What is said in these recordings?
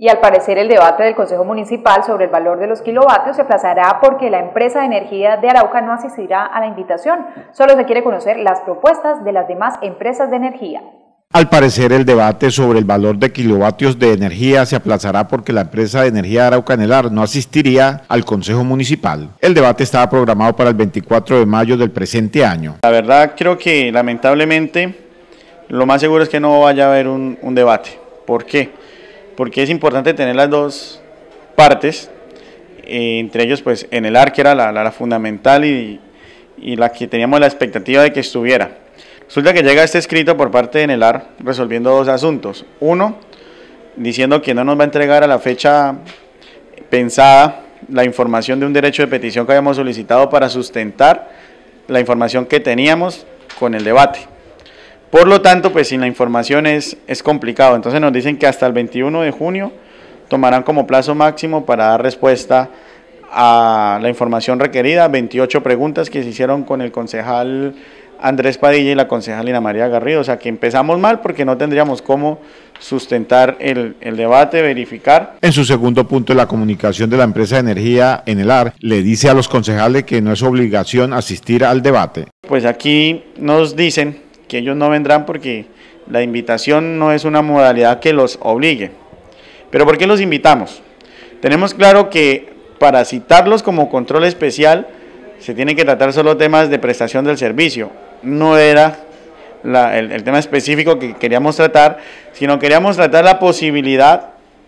Y al parecer el debate del Consejo Municipal sobre el valor de los kilovatios se aplazará porque la empresa de energía de Arauca no asistirá a la invitación. Solo se quiere conocer las propuestas de las demás empresas de energía. Al parecer el debate sobre el valor de kilovatios de energía se aplazará porque la empresa de energía de Arauca Enelar no asistiría al Consejo Municipal. El debate estaba programado para el 24 de mayo del presente año. La verdad creo que lamentablemente lo más seguro es que no vaya a haber un debate. ¿Por qué? Porque es importante tener las dos partes, entre ellos pues Enelar, que era la fundamental y la que teníamos la expectativa de que estuviera. Resulta que llega este escrito por parte de Enelar resolviendo dos asuntos. Uno, diciendo que no nos va a entregar a la fecha pensada la información de un derecho de petición que habíamos solicitado para sustentar la información que teníamos con el debate. Por lo tanto, pues sin la información es complicado. Entonces nos dicen que hasta el 21 de junio tomarán como plazo máximo para dar respuesta a la información requerida, 28 preguntas que se hicieron con el concejal Andrés Padilla y la concejal Lina María Garrido. O sea que empezamos mal porque no tendríamos cómo sustentar el debate, verificar. En su segundo punto, la comunicación de la empresa de energía Enelar le dice a los concejales que no es obligación asistir al debate. Pues aquí nos dicen que ellos no vendrán porque la invitación no es una modalidad que los obligue. ¿Pero por qué los invitamos? Tenemos claro que para citarlos como control especial se tiene que tratar solo temas de prestación del servicio. No era el tema específico que queríamos tratar, sino queríamos tratar la posibilidad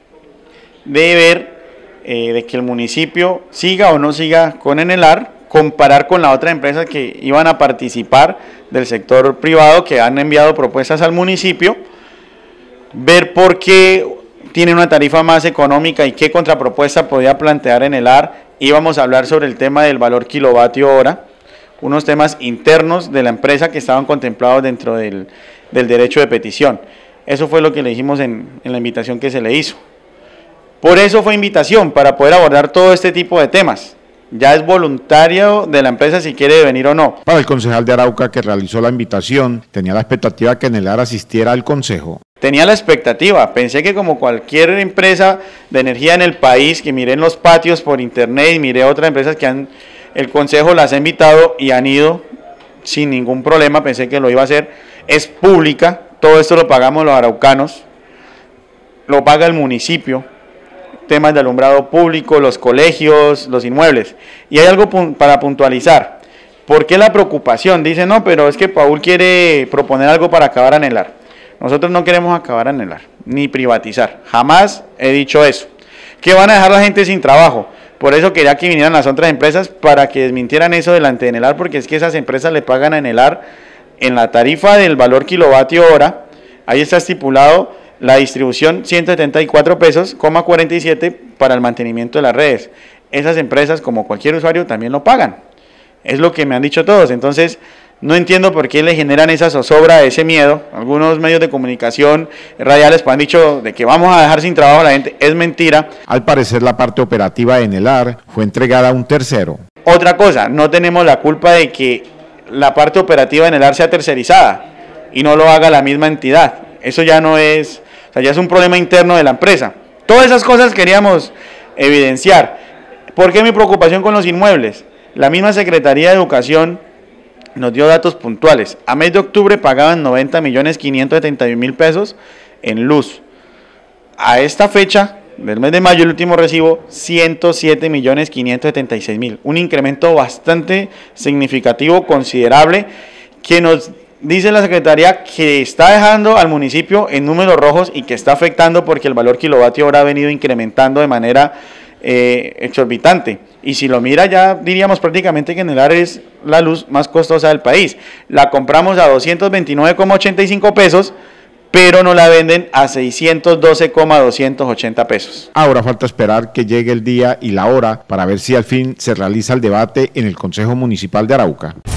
de ver de que el municipio siga o no siga con Enelar, comparar con la otra empresa que iban a participar del sector privado que han enviado propuestas al municipio, ver por qué tiene una tarifa más económica y qué contrapropuesta podía plantear Enelar. Íbamos a hablar sobre el tema del valor kilovatio hora, unos temas internos de la empresa que estaban contemplados dentro del derecho de petición. Eso fue lo que le dijimos en la invitación que se le hizo. Por eso fue invitación, para poder abordar todo este tipo de temas. Ya es voluntario de la empresa si quiere venir o no. Para el concejal de Arauca que realizó la invitación, tenía la expectativa que Enelar asistiera al consejo. Tenía la expectativa, pensé que como cualquier empresa de energía en el país, que miré en los patios por internet y miré otras empresas que el consejo las ha invitado y han ido sin ningún problema, pensé que lo iba a hacer. Es pública, todo esto lo pagamos los araucanos, lo paga el municipio. Temas de alumbrado público, los colegios, los inmuebles. Y hay algo para puntualizar. ¿Por qué la preocupación? Dice, no, pero es que Paul quiere proponer algo para acabar a Enelar. Nosotros no queremos acabar a Enelar, ni privatizar. Jamás he dicho eso. Que van a dejar a la gente sin trabajo. Por eso quería que vinieran las otras empresas para que desmintieran eso delante de Enelar, porque es que esas empresas le pagan a Enelar en la tarifa del valor kilovatio hora. Ahí está estipulado la distribución 174 pesos, 47 para el mantenimiento de las redes. Esas empresas, como cualquier usuario, también lo pagan. Es lo que me han dicho todos. Entonces, no entiendo por qué le generan esa zozobra, ese miedo. Algunos medios de comunicación radiales han dicho de que vamos a dejar sin trabajo a la gente. Es mentira. Al parecer, la parte operativa de Enelar fue entregada a un tercero. Otra cosa, no tenemos la culpa de que la parte operativa de Enelar sea tercerizada y no lo haga la misma entidad. Eso ya no es... ya es un problema interno de la empresa. Todas esas cosas queríamos evidenciar. ¿Por qué mi preocupación con los inmuebles? La misma Secretaría de Educación nos dio datos puntuales. A mes de octubre pagaban 90.571.000 pesos en luz. A esta fecha, del mes de mayo, el último recibo, 107.576.000. Un incremento bastante significativo, considerable, que nos dice la Secretaría que está dejando al municipio en números rojos y que está afectando porque el valor kilovatio hora ha venido incrementando de manera exorbitante. Y si lo mira, ya diríamos prácticamente que Enelar es la luz más costosa del país. La compramos a 229,85 pesos, pero no la venden a 612,280 pesos. Ahora falta esperar que llegue el día y la hora para ver si al fin se realiza el debate en el Consejo Municipal de Arauca.